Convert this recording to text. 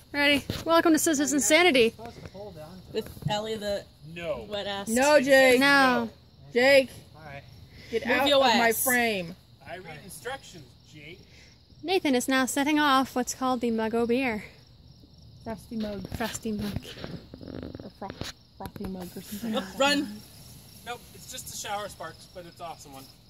Ready? Welcome to Sisters Insanity. With Ellie the wet ass. No, Jake. No. Jake. Hi. Get Move out your of my ass. frame. I read instructions, Jake. Nathan is now setting off what's called the Muggo beer. Frosty mug. Frosty mug. Or frothy mug or something. Run! Nope, it's just a shower sparks, but it's an awesome one.